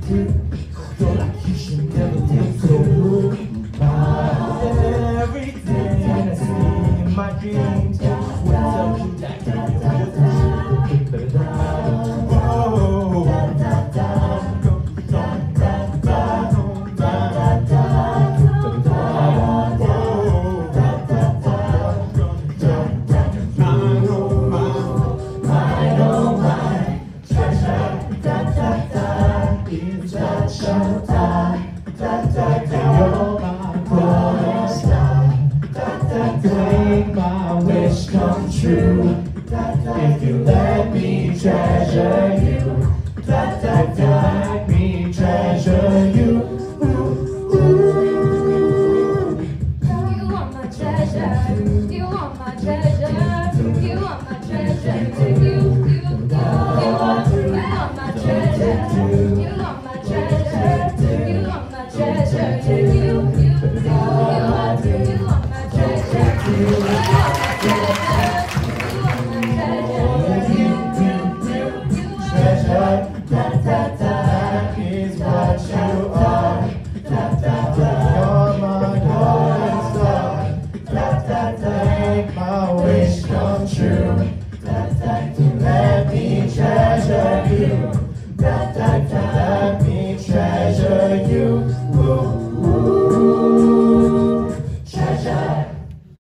through. Feel like you should never look so blue. Every day I see in my dreams, when I tell you that you're with me. Make my wish come true. If you let me treasure you, if you let me treasure you.